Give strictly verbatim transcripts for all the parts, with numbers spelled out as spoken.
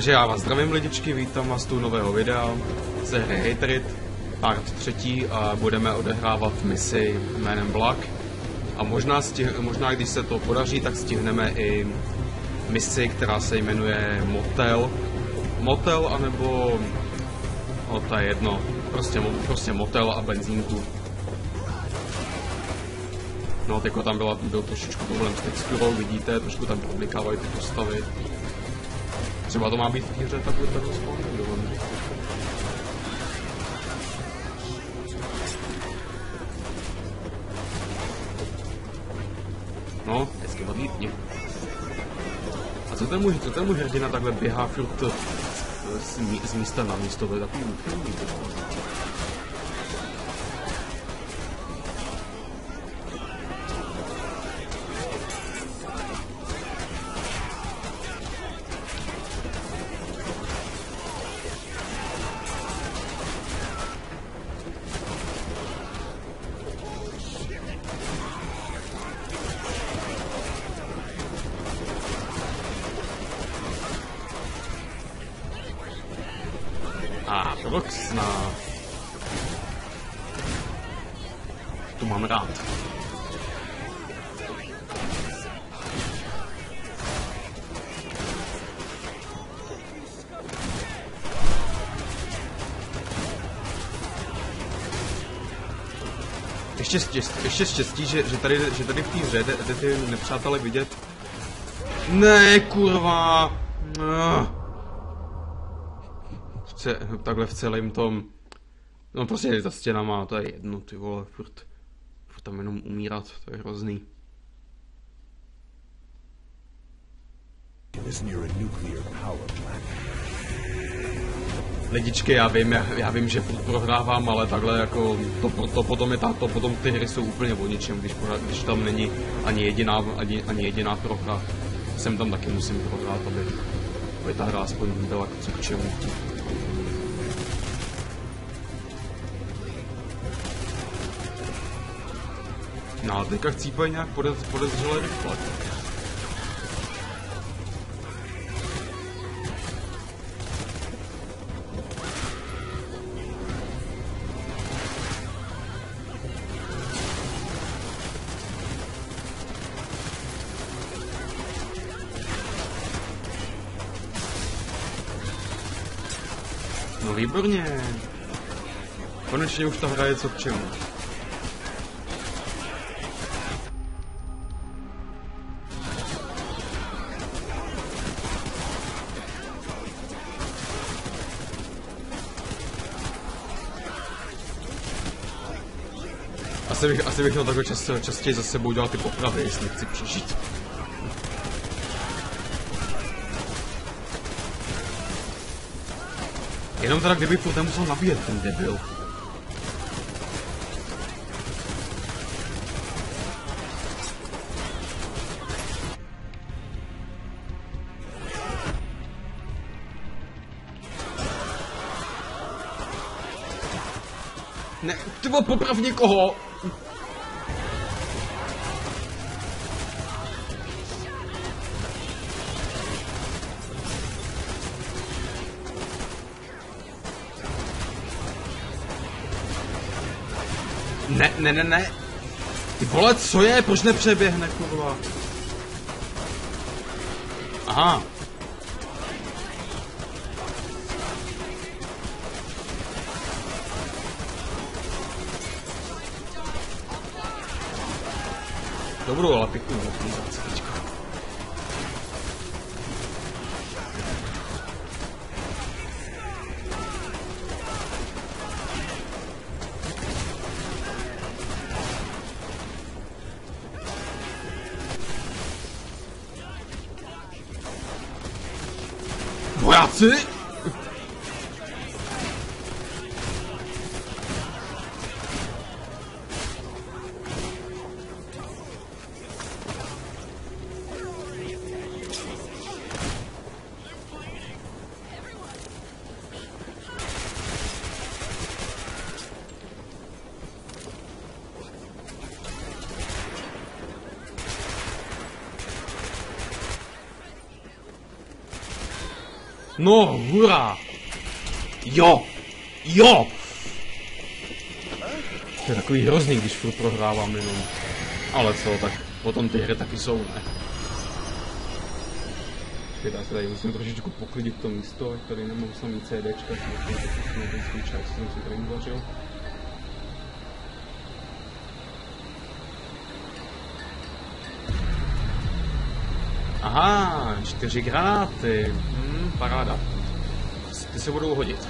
Takže já vás zdravím lidičky, vítám vás tu nového videa ze hry Hatred, part třetí a budeme odehrávat misi jménem Black. A možná, stih, možná když se to podaří, tak stihneme i misi, která se jmenuje Motel. Motel anebo... No to je jedno, prostě, prostě motel a benzínku. No teďko tam byla, byl trošičku problém s texturou, vidíte, trošku tam oblikávají ty postavy. Třeba to má být v hře takhle takhle společně. No, hezky odlítni. A co ten můj, co ten můj hrdina takhle běhá furt z, mí, z místa na místo, to je takový úchylný. A Roxna. Tu mám rád. Ještě štěstí, ještě štěstí, že, že, tady, že tady v té hře jde ty nepřátelé vidět. Ne, kurva. No. Takhle v celém tom, no prostě ta stěna má, to je jedno, ty vole, furt, furt tam jenom umírat, to je hrozný. Lidičky, já vím, já, já vím, že furt prohrávám, ale takhle jako, to, to potom je ta, to potom ty hry jsou úplně o ničem, když, když tam není ani jediná, ani, ani jediná prohra. Sem tam taky musím prohrát, aby, aby ta hra aspoň byla co k čemu. No a teďka chcípají nějak podez, podezřelé rychle. No výborně. Konečně už ta hra je co k čemu. Asi bych, asi bych měl takhle čas, častěji za sebou dělat ty popravy, jestli chci přežít. Jenom teda kdyby furt nemusel nabíjet ten debil. Ne, ty vole, poprav někoho! Ne, ne, ne, ne. Ty vole, co je? Proč nepřeběhne, kurva? Aha. Dobrou, ale pěknou optimizaci teďka. Vojáci! No, hurá! Jo! Jo! To je takový hrozný, když furt prohrávám jenom. Ale co, tak potom ty hry taky jsou, ne? Počkejte, já se tady musím trošičku poklidit to místo, ať tady nemohu samý CDčka, že ten svůj čaj, co jsem si tady uvařil. Aha, čtyři granáty. Hmm, paráda. Ty se budou hodit.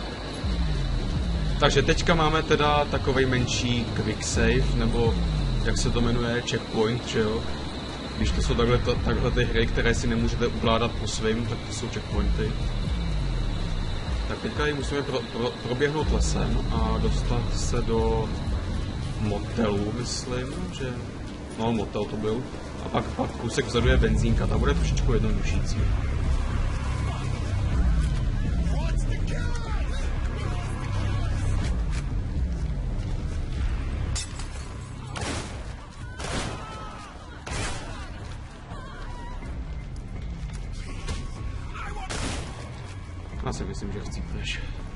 Takže teďka máme teda takovej menší quick save, nebo jak se to jmenuje, checkpoint, že jo? Když to jsou takhle, to, takhle ty hry, které si nemůžete ukládat po svým, tak to jsou checkpointy. Tak teďka ji musíme pro, pro, proběhnout lesem a dostat se do motelu, myslím, že... No, motel to byl. A pak, pak kousek vzadu je benzínka, ta bude trošičku jednodušící. Já si myslím, že chcípneš.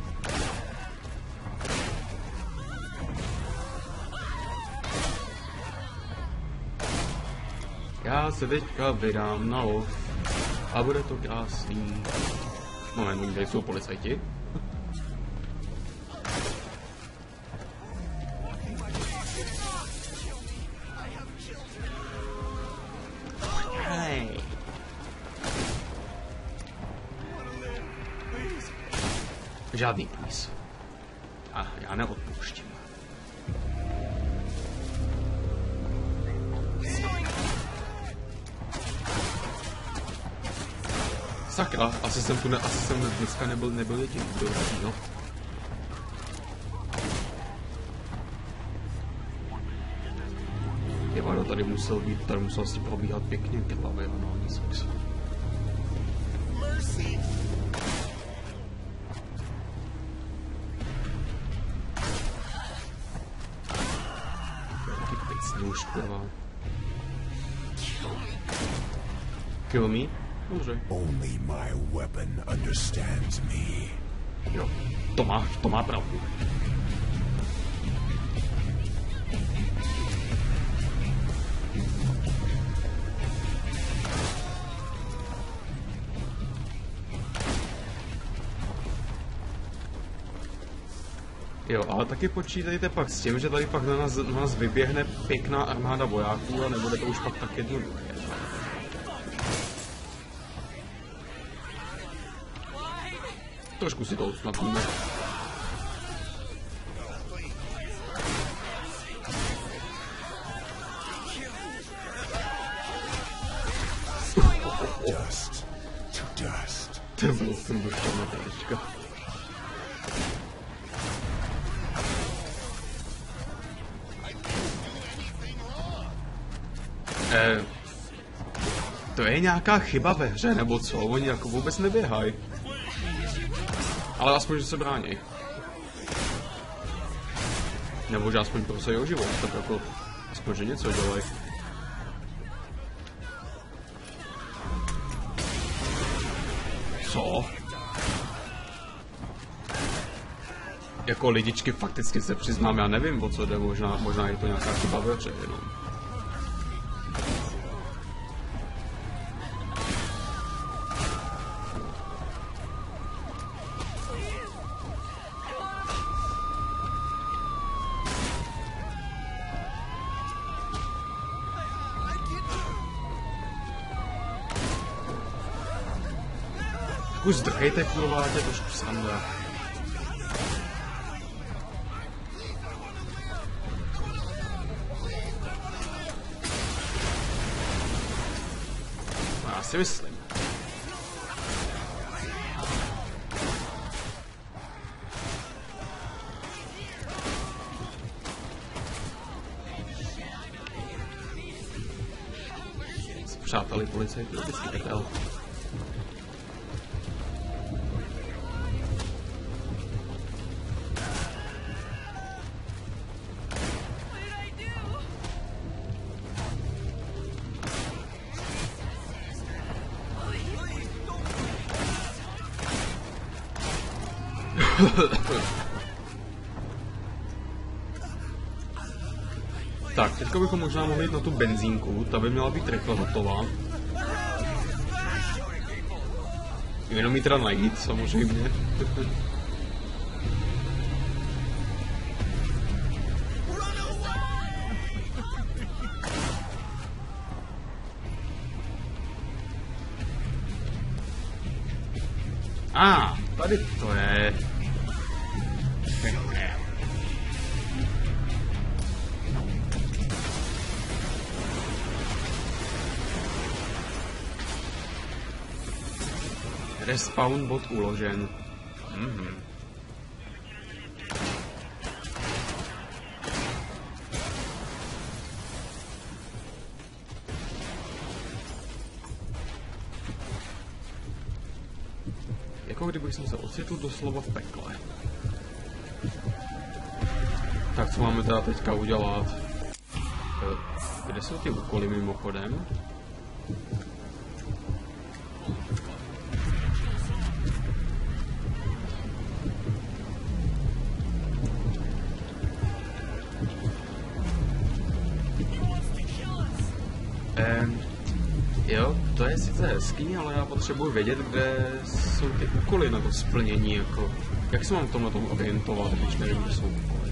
Já se teďka vydám na lov a bude to krásný. Moment, oni tady jsou policajti. Hej. Žádný please. A já neodpouštím. Sakra, asi jsem tu ne, asi jsem dneska nebyl, nebyl jediný, kdo radí, no. Jevado, tady musel být, tady musel si probíhat pěkně krvavě, no, nic smysl. Taky pěcný už krvá. Kill me? Dobře. Only my weapon understands me. Jo, to má, to má pravdu. Jo, ale taky počítejte pak s tím, že tady pak na nás, na nás vyběhne pěkná armáda vojáků a nebude to už pak tak jednoduché. Trošku si to usnadníme. Dust to dust. To byl jsem došel na tečka. Eh, to je nějaká chyba ve hře, nebo co? Oni jako vůbec neběhají. Ale aspoň, že se brání. Nebo že aspoň prosají o život, tak jako aspoň, že něco dělají. Co? Jako lidičky fakticky se přiznám, já nevím, o co jde, možná, možná je to nějaká chyba ve hře jenom. Už zdrhejte, kurva, to je trošku sranda. No, já si myslím. Přáteli policajti, vždycky pekel. Tak, teďka bychom možná mohli jít na tu benzínku, ta by měla být rychle hotová. Jenom ji teda najít, samozřejmě. A, ah, tady to je. Respawn bod uložen. Mhm. Jako kdybych jsem se ocitl doslova v pekle. Tak co máme teda teďka udělat? Kde jsou ty úkoly mimochodem? Ehm, jo, to je sice hezký, ale já potřebuji vědět, kde jsou ty úkoly na to splnění, jako... Jak se mám v tomhle tomu orientovat, když nevím, kde jsou úkoly?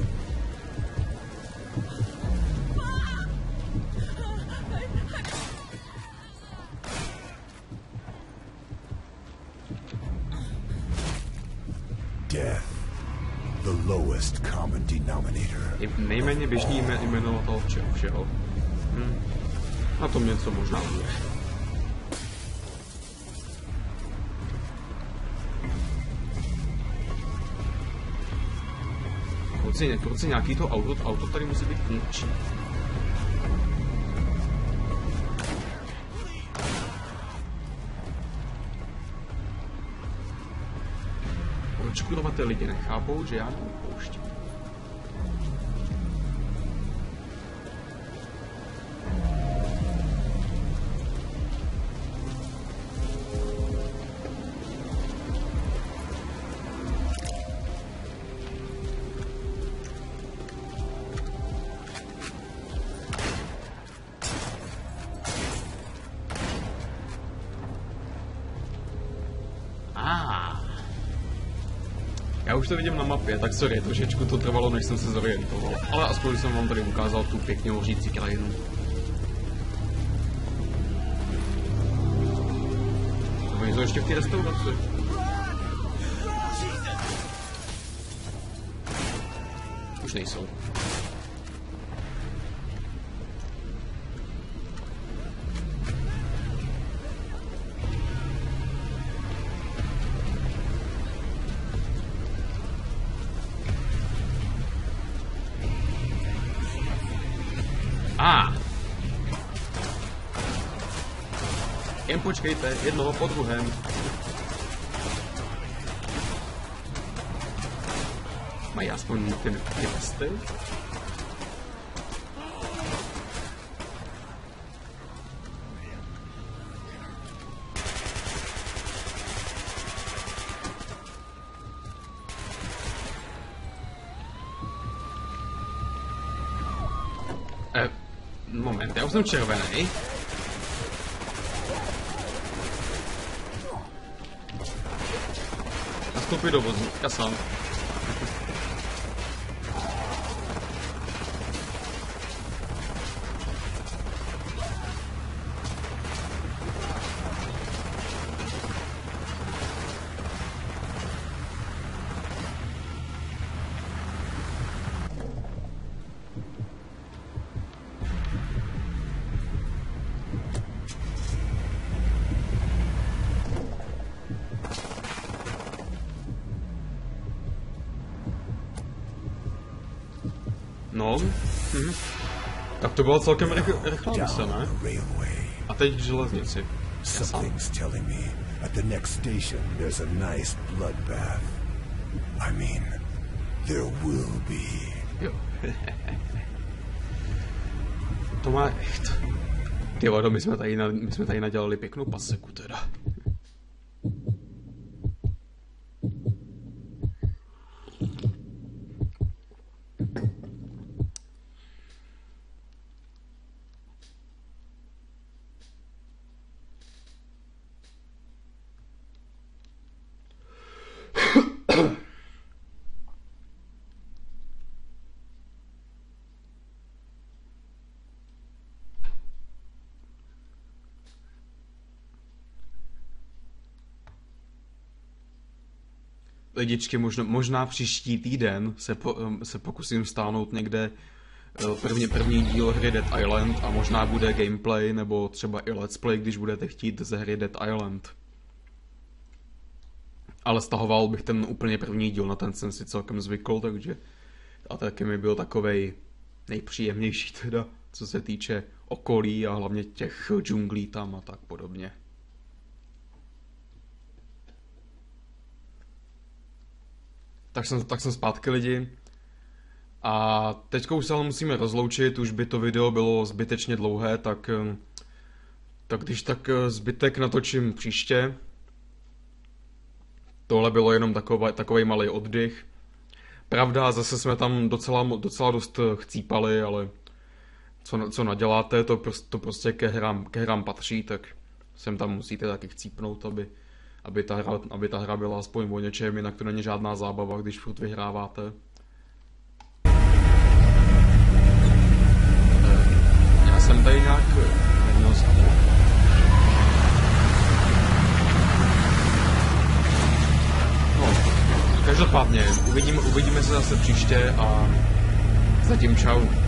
Death, the lowest common denominator. Je nejméně běžný jmenovatel všeho všeho. Hm. Na tom něco možná bude. Kluci, kluci, nějaký to auto, auto tady musí být funkční. Proč kurva ty lidi nechápou, že já neupouštím? Já už to vidím na mapě, tak sorry, trošičku to trvalo, než jsem se zorientoval. Ale aspoň jsem vám tady ukázal tu pěkně hořící krajinu. To oni jsou ještě v té restauraci. Už nejsou. A. Jen počkejte, jednoho po druhém. Mají aspoň ty, ty vesty? Eh, moment, já už jsem červený. Nastoupit do vozu, já sám. No, hm. Tak to bylo celkem rychlá mise, ne? A teď v železnici. Something's telling me at the next station there's a nice bloodbath. I mean, there will be. Jo. To má... Ty vado, my jsme tady, na, my jsme tady nadělali pěknou paseku teda. lidičky, možná, možná příští týden se, po, se pokusím stáhnout někde první, první díl hry Dead Island a možná bude gameplay nebo třeba i let's play, když budete chtít ze hry Dead Island. Ale stahoval bych ten úplně první díl, na ten jsem si celkem zvykl, takže a taky mi byl takovej nejpříjemnější teda, co se týče okolí a hlavně těch džunglí tam a tak podobně. Tak jsem, tak jsem zpátky lidi. A teďka už se ale musíme rozloučit, už by to video bylo zbytečně dlouhé, tak, tak když tak zbytek natočím příště. Tohle bylo jenom takový, takový malý oddych. Pravda, zase jsme tam docela, docela dost chcípali, ale co, co naděláte, to, prostě, to prostě ke hrám, ke hrám patří, tak sem tam musíte taky chcípnout, aby, aby, ta hra, aby ta hra byla aspoň o něčem, jinak to není žádná zábava, když furt vyhráváte. Já jsem tady nějak neměl zvuk. No, každopádně, uvidíme, uvidíme se zase příště a zatím čau.